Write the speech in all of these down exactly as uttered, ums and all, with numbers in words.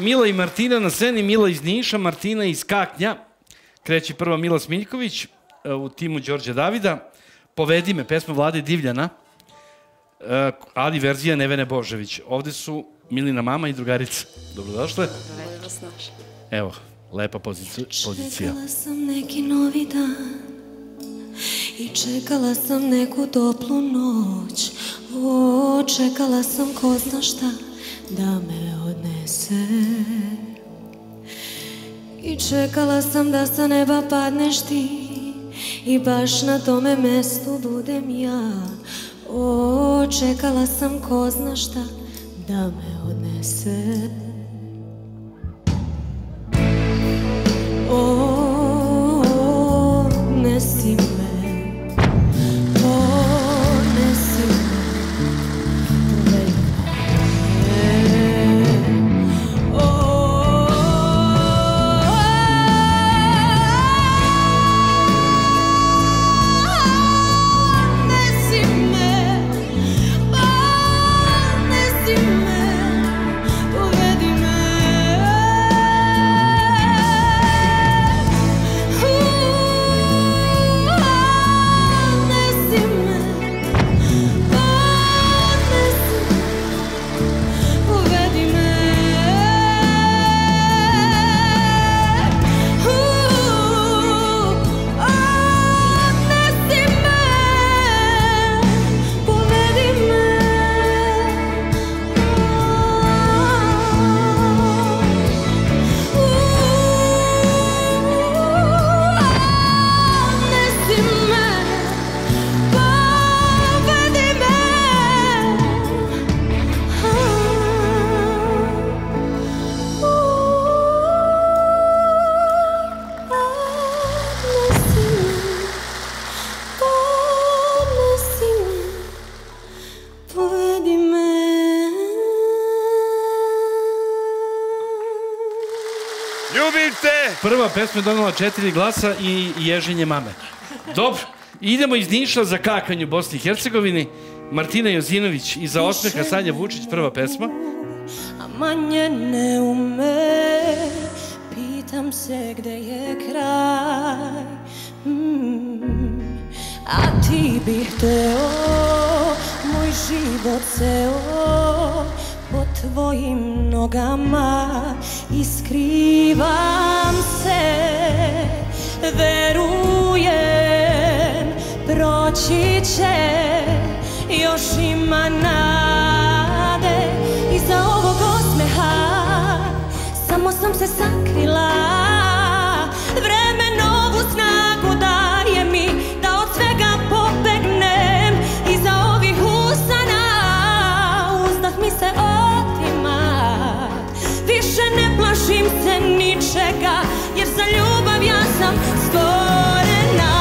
Mila i Martina na sceni, Mila iz Niša, Martina iz Kaknja. Kreće prva Mila Smiljković u timu Đorđe Davida. Povedi me, pesma Vlade Divljana, ali verzija Nevene Božević. Ovde su Milina mama i drugarica. Dobrodošle. Dobro vas naš. Evo, lepa pozicija. Čekala sam neki novi dan i čekala sam neku toplu noć. O, čekala sam ko zna šta da me odnese. I čekala sam da sa neba padneš ti i baš na tome mestu budem ja. O, čekala sam ko zna šta da me odnese. O, nesi me, o, nesi me, povedi me. O, nesi me, o, nesi me, povedi me. Prva pesma je donala četiri glasa i ježenje mame. Dobro, idemo iz Niša za Kakanj u Bosni i Hercegovini. Martina Jozinović i za osmeha Sanja Vučić, prva pesma. A manje ne ume, pitam se gde je kraj. Mm, a ti bih hteo moj život ceo po tvojim nogama i skrivam se, verujem, proći će, još ima nade. Iza ovog osmeha samo sam se sakrila, vreme novu snagu daje mi da od svega pobegnem. Iza ovih usana uzdah mi se otima, više ne plašim se ničega, jer za ljubav ja sam stvorena.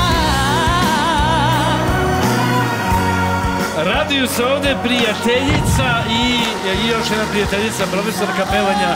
Raduju se ovde prijateljica i još jedna prijateljica, profesorka pevanja.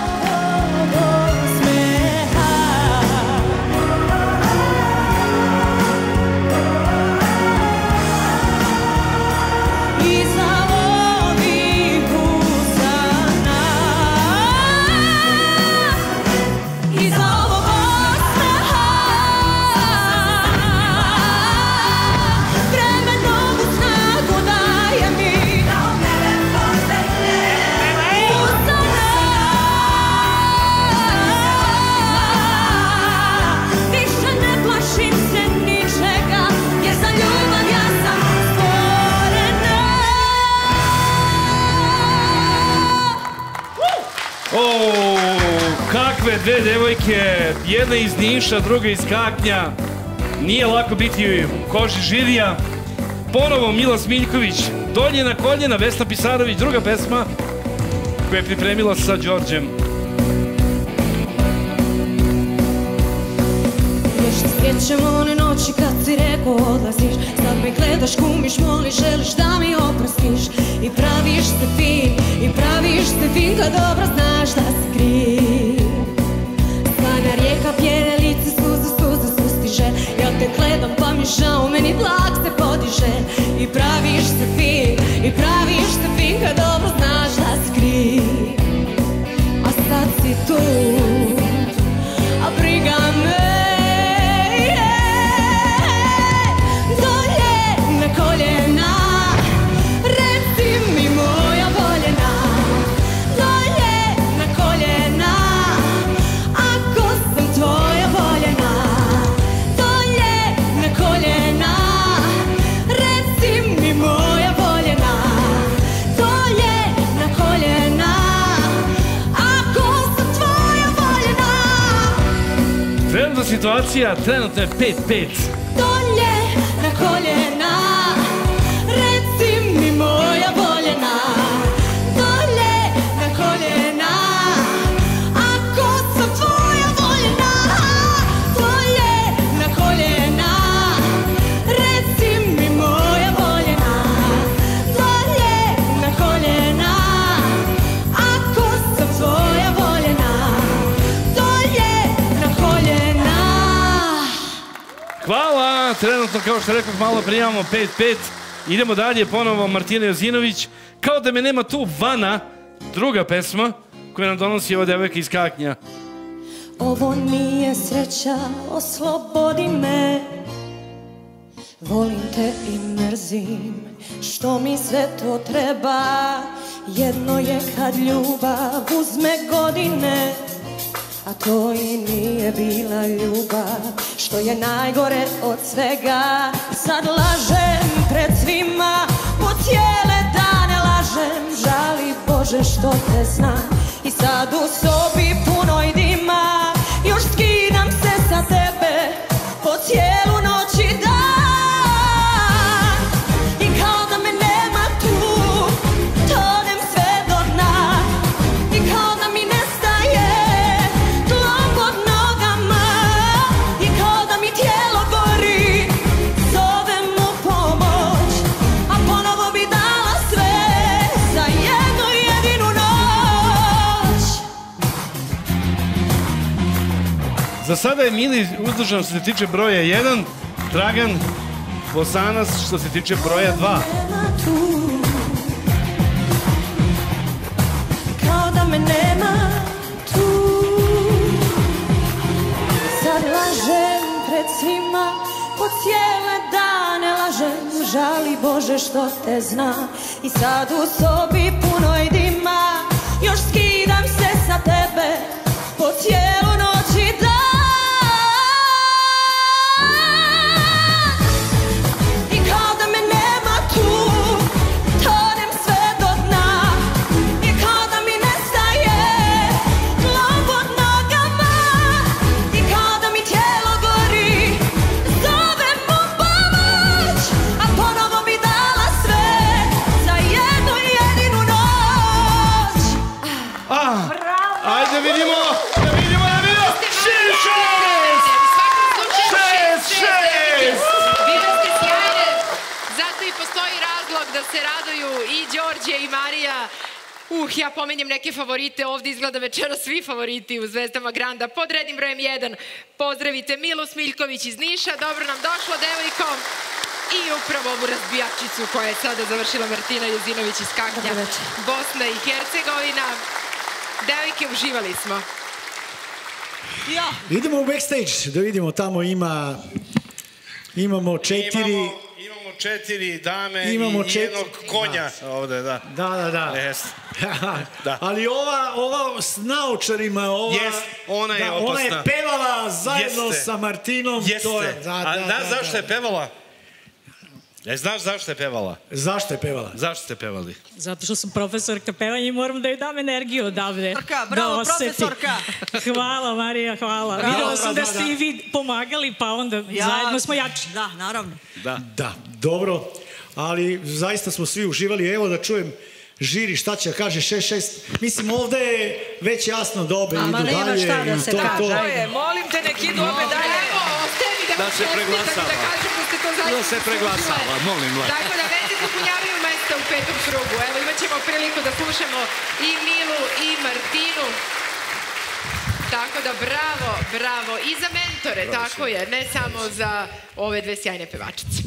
Kakve dve devojke, jedna iz Niša, druga iz Kaknja. Nije lako biti u koži žirija. Ponovo Mila Smiljković, Doljena koljena, Vesna Pisarović, druga pesma koju je pripremila sa Đorđem. Još se sjećam one noći kad si rekao odlaziš, sad me gledaš, kumiš, moliš, želiš da mi oprostiš. I praviš se fin, i praviš se fin kad dobro znaš da si kriv. Sana rijeka pjene lice, suze, suze sustiže, ja te gledam pa mi žao, meni vlak se podiže. I praviš se fin, i praviš se fin kad dobro znaš da si kriv. A sad si tu situacija, trenutno je pet pet. Dolje na koljena, reci mi moja voljena. Dolje na koljena, ako sam tvoja voljena. Dolje na koljena, reci mi moja voljena. Dolje na koljena, ako sam tvoja voljena. Dolje na koljena. Hvala, trenutno kao što rekao malo prijavamo pet pet. Idemo dalje, ponovo Martina Jozinović. Kao da me nema tu Vana, druga pesma koja nam donosi ova devojka iz Kaknja. Ovo nije sreća, oslobodi me. Volim te i mrzim, što mi sve to treba. Jedno je kad ljubav uzme godine, a to i nije bila ljubav, što je najgore od svega. Sad lažem pred svima, po cijele dane lažem. Žali Bože što te znam, i sad u sobi punoj dima još skidam se sa tebe po cijelu noć i dan. I kao da me nema tu, tonem sve do dna. I kao da mi nestaje tlo pod nogama. I kao da mi tijelo gori, zovem u pomoć, a ponovo bi dala sve za jednu jedinu noć. Za sada je Mili uzdržan što se tiče broja jedan, Dragan Bosanac što se tiče broja dva. Nema tu, kao da me nema tu. Sad lažem pred svima, po cijele dane lažem. Žali Bože što te zna, i sad u sobi punoj dima još skidam se sa tebe po cijelu noć i dan. I kao da me nema tu, tonem sve do dna. I kao da mi nestaje tlo pod nogama. I kao da mi tijelo gori, zovem u pomoć, a ponovo bi dala sve za jednu jedinu noć. Ah, ajde vidimo, da vidimo, da vidimo. Šest, šest! Šest, šest! Vi da ste sjajne, zato i postoji razlog da se raduju i Đorđe i Marija. Uh, ja pomenjem neke favorite, ovdje izgleda večera svi favoriti u Zvezdama Granda. Pod rednim brojem jedan pozdravite Milu Smiljković iz Niša, dobro nam došlo devojko. I upravo ovu razbijačicu koja je sada završila Martina Jozinović iz Kaknja, Bosna i Hercegovina. Devojke, uživali smo. Ja. Idemo u backstage da vidimo, tamo ima, imamo četiri... Imamo, imamo četiri dame Imamo i četiri- jednog konja ovde, da. Da, da, da. Jeste. Da. Ali ova, ova s naočarima, ova... Jest, ona je da, opasna. Ona je pevala zajedno Jeste. sa Martinom. Jeste. To je, da, da, A da, znaš da, zašto da. je pevala? E, znaš zašto je pevala? Zašto je pevala? Zašto ste pevali? Zato što sam profesorka pevanja i moram da joj dam energiju odavde. Profesorka, bravo, da oseti. profesorka. Hvala, Marija, hvala. Bravo, Videla sam da, da da, ste da. i vi pomagali, pa onda zajedno smo jači. Da, naravno. Da. Da, dobro. Ali zaista smo svi uživali. Evo da čujem žiri šta će da kaže šest šest. Mislim, ovde je već jasno da obe Ama idu nema dalje. šta da i se to je kaže. to. Tako je, molim te nek idu obe dalje. Evo, ostaje mi da Da vam se čestitam i preglasava. da kažem da ste to zaista Da se preglasava, zaslužile. molim vas. Tako da već se popunjavaju mesta u petom krugu. Evo, imat ćemo priliku da slušamo i Milu i Martinu. Tako da bravo, bravo. I za mentore, tako je. Ne samo za ove dve sjajne pevačice.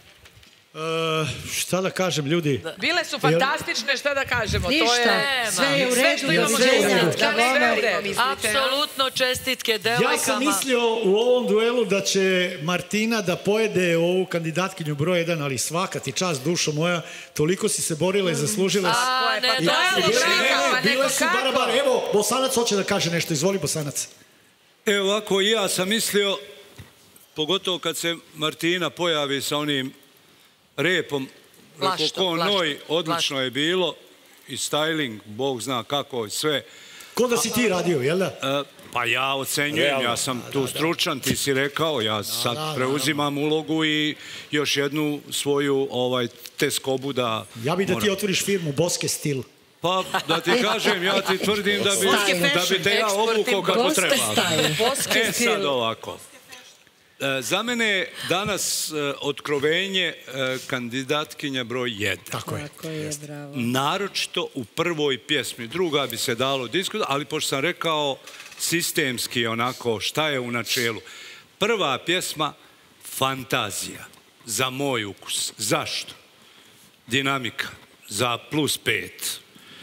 E, šta da kažem, ljudi? Bile su fantastične, šta da kažemo, to Ništa, je... sve je u Sve redu, što imamo sve je u redu. čestitke, Da, sve je u bome. redu. Apsolutno čestitke devojkama. Ja sam mislio u ovom duelu da će Martina da pojede ovu kandidatkinju broj jedan, ali svaka ti čast, dušo moja, toliko si se borila i zaslužila si. A, ne, Pa I- to je i- bravo, ne, pa ne, bile nego su kako? barabar. Evo, Bosanac hoće da kaže nešto, izvoli Bosanac. Evo ovako, i ja sam mislio, pogotovo kad se Martina pojavi sa onim repom, rekao Plaštom, ko plaštom, noj, odlično plaštom. je bilo, i styling, Bog zna kako, sve. Ko da si ti radio, jel da? E, Pa ja ocenjujem, ja sam tu stručan, ti si rekao, ja sad preuzimam ulogu i još jednu svoju teskobu da... Ja bih da ti otvoriš firmu Boske Stil. Pa, da ti kažem, ja ti tvrdim da bi te ja obukao kako treba. E sad ovako. Za mene je danas otkrovenje kandidatkinja broj jedan. Tako je. Naročito u prvoj pjesmi. Druga bi se dalo diskutovati, ali pošto sam rekao sistemski onako šta je u načelu. Prva pjesma, fantazija, za moj ukus. Zašto? Dinamika, za plus pet.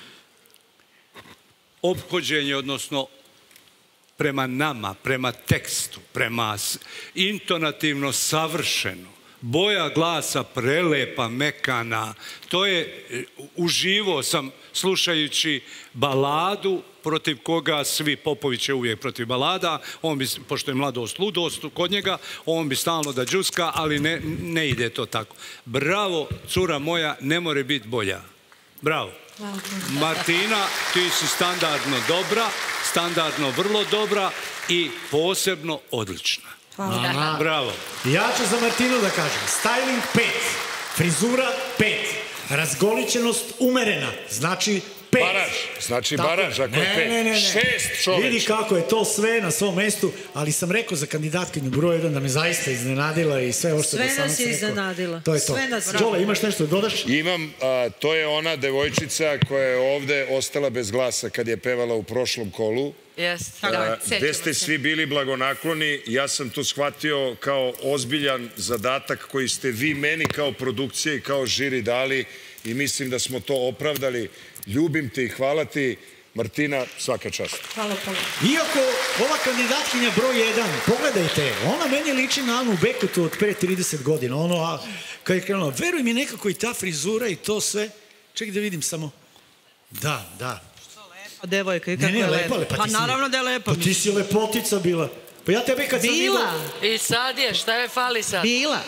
Ophođenje, odnosno prema nama, prema tekstu, prema intonativno savršeno. Boja glasa prelepa, mekana. To je, uživo sam slušajući baladu protiv koga svi, Popović je uvijek protiv balada, on bi, pošto je mladost, ludost kod njega, on bi stalno da džuska, ali ne, ne ide to tako. Bravo, cura moja, ne more biti bolja. Bravo. Martina, ti si standardno dobra, standardno vrlo dobra i posebno odlična. Bravo. Ja ću za Martinu da kažem, styling pet, frizura pet, razgoličenost umerena, znači pet. Baraž, znači baraž, ako je pet. Šest čoveče. Vidi kako je to sve na svom mestu, ali sam rekao za kandidatkinju broj jedan da me zaista iznenadila i sve ovo što da sam rekao. Sve nas je iznenadila. To je to. Đole, imaš nešto da dodaš? Imam, to je ona devojčica koja je ovde ostala bez glasa kad je pevala u prošlom kolu. Gde ste svi bili blagonakloni, ja sam to shvatio kao ozbiljan zadatak koji ste vi meni kao produkcija i kao žiri dali i mislim da smo to opravdali. Ljubim te i hvala ti, Martina, svaka čast. Hvala, hvala. Iako ova kandidatkinja broj jedan, pogledajte, ona meni liči na Anu Bekutu od pre trideset godina. Ono, kad je krenula, veruj mi nekako i ta frizura i to sve. Čekaj da vidim samo. Da, da. Lepa devojka i kako je lepa. Pa naravno da je lepa. Pa ti si lepotica bila. Pa ja tebe kad sam vidio... Bila. I sad je, šta je fali sad? Bila.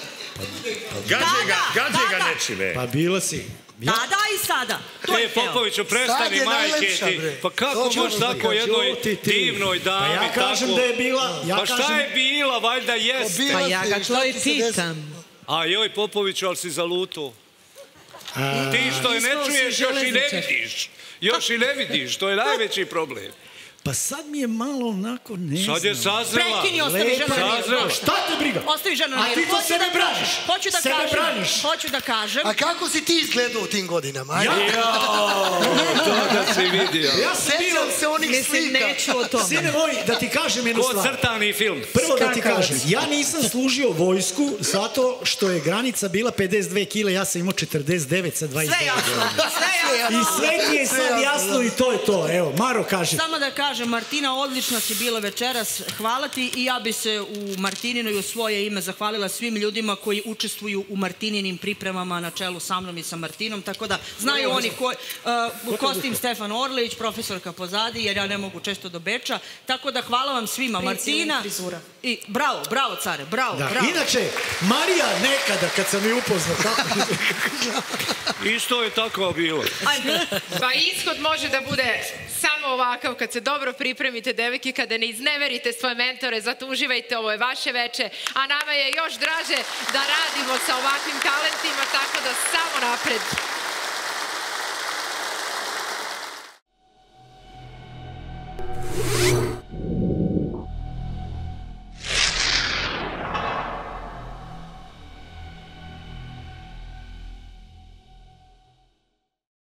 Gađe ga nečime. Pa bila si. Tada i sada. E, Popoviću, prestani, majke ti. Pa kako možeš tako jednoj divnoj dami? Pa ja kažem da je bila. Pa šta je bila, valjda jeste. Pa ja ga to i pitam. A joj, Popoviću, ali si zaluto. Ti što je ne čuješ, još i ne vidiš. Još i ne vidiš, to je najveći problem. Pa sad mi je malo onako, ne znam. Sad je sazrela. Prekini, ostavi ženu na miru. Šta te briga? Ostavi ženu na miru. A ti to sebe braniš. Hoću da kažem. Hoću da kažem. A kako si ti izgledao u tim godinama? Ja, to da si vidio. Ja sećam se onih slika. Mislim, neću o tome. Sine moj, da ti kažem jednu stvar. Ko crtani film. Prvo da ti kažem, ja nisam služio vojsku zato što je granica bila pedeset dve kile, ja sam imao četrdeset devet sa dvadeset devet. Sve jasno. Sve jasno. I sve ti je sad jasno i to je to. Evo, Maro kaže. Samo da kažem, Martina, odlična si bila večeras, hvala ti i ja bi se u Martinino i u svoje ime zahvalila svim ljudima koji učestvuju u Martininim pripremama na čelu sa mnom i sa Martinom, tako da znaju oni koji, Kostim Stefan Orlić, profesorka pozadi, jer ja ne mogu često do Beča, tako da hvala vam svima, Martina. I bravo, bravo care, bravo, bravo. Inače, Marija nekada kad sam je upoznao, kako isto je tako bilo. Pa ishod može da bude samo ovakav kad se dobro pripremite, devojke, kada ne izneverite svoje mentore, zato uživajte, ovo je vaše veče, a nama je još draže da radimo sa ovakvim talentima, tako da samo napred.